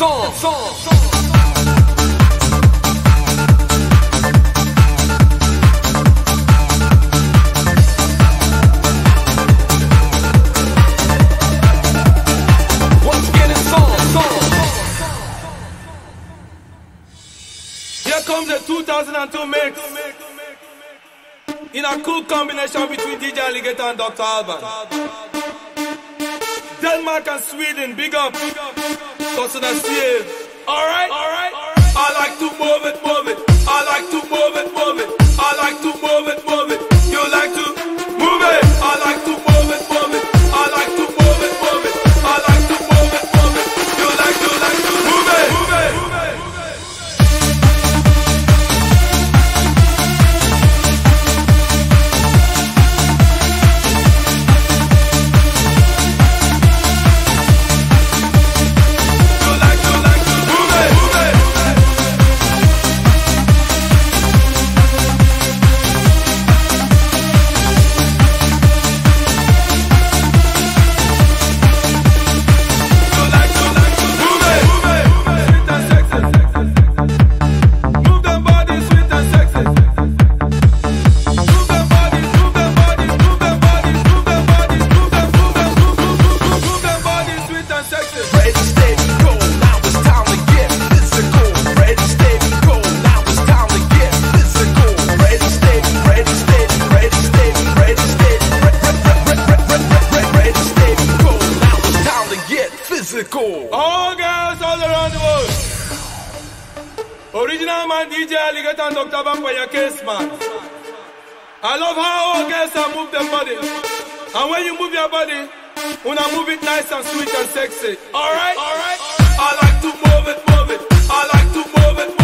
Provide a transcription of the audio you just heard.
Here comes the 2002 mix. In a cool combination between DJ Alligator and Dr. Alban. Denmark and Sweden, big up. Cousin Steve. Alright? I like to move it, move it. I like to move it, move it. I like to move it, move it. You like to move it. I like to move it, move it. I like to move it, move it. I like to move it, move it. You like to move it, move it. All girls all around the world. Original man DJ Alligator and Dr. Bam for your case, man. I love how all girls are move their body. And when you move your body, wanna move it nice and sweet and sexy. Alright? I like to move it, move it. I like to move it, move it.